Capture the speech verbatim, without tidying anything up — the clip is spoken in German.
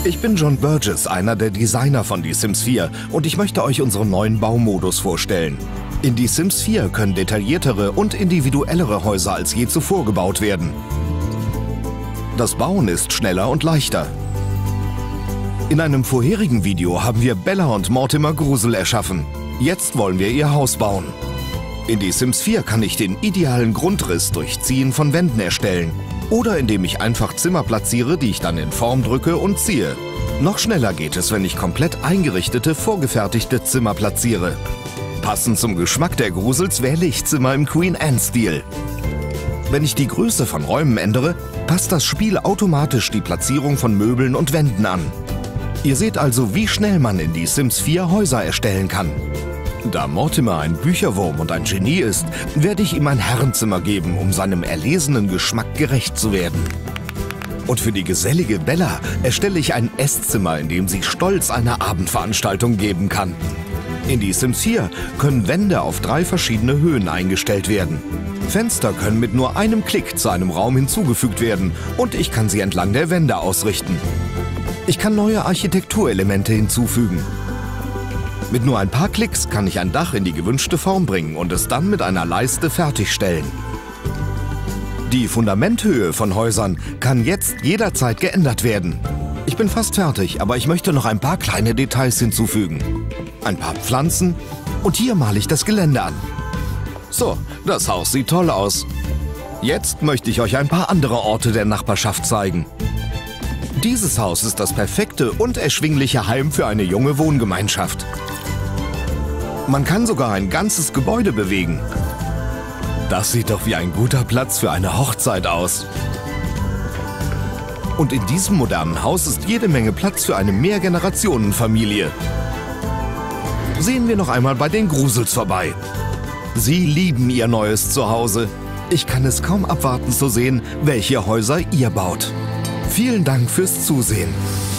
Ich bin John Burgess, einer der Designer von Die Sims vier, und ich möchte euch unseren neuen Baumodus vorstellen. In Die Sims vier können detailliertere und individuellere Häuser als je zuvor gebaut werden. Das Bauen ist schneller und leichter. In einem vorherigen Video haben wir Bella und Mortimer Grusel erschaffen. Jetzt wollen wir ihr Haus bauen. In Die Sims vier kann ich den idealen Grundriss durch Ziehen von Wänden erstellen. Oder indem ich einfach Zimmer platziere, die ich dann in Form drücke und ziehe. Noch schneller geht es, wenn ich komplett eingerichtete, vorgefertigte Zimmer platziere. Passend zum Geschmack der Grusels wähle ich Zimmer im Queen Anne-Stil. Wenn ich die Größe von Räumen ändere, passt das Spiel automatisch die Platzierung von Möbeln und Wänden an. Ihr seht also, wie schnell man in Die Sims vier Häuser erstellen kann. Da Mortimer ein Bücherwurm und ein Genie ist, werde ich ihm ein Herrenzimmer geben, um seinem erlesenen Geschmack gerecht zu werden. Und für die gesellige Bella erstelle ich ein Esszimmer, in dem sie stolz eine Abendveranstaltung geben kann. In Die Sims vier können Wände auf drei verschiedene Höhen eingestellt werden. Fenster können mit nur einem Klick zu einem Raum hinzugefügt werden und ich kann sie entlang der Wände ausrichten. Ich kann neue Architekturelemente hinzufügen. Mit nur ein paar Klicks kann ich ein Dach in die gewünschte Form bringen und es dann mit einer Leiste fertigstellen. Die Fundamenthöhe von Häusern kann jetzt jederzeit geändert werden. Ich bin fast fertig, aber ich möchte noch ein paar kleine Details hinzufügen. Ein paar Pflanzen und hier male ich das Gelände an. So, das Haus sieht toll aus. Jetzt möchte ich euch ein paar andere Orte der Nachbarschaft zeigen. Dieses Haus ist das perfekte und erschwingliche Heim für eine junge Wohngemeinschaft. Man kann sogar ein ganzes Gebäude bewegen. Das sieht doch wie ein guter Platz für eine Hochzeit aus. Und in diesem modernen Haus ist jede Menge Platz für eine Mehrgenerationenfamilie. Sehen wir noch einmal bei den Grusels vorbei. Sie lieben ihr neues Zuhause. Ich kann es kaum abwarten zu sehen, welche Häuser ihr baut. Vielen Dank fürs Zusehen.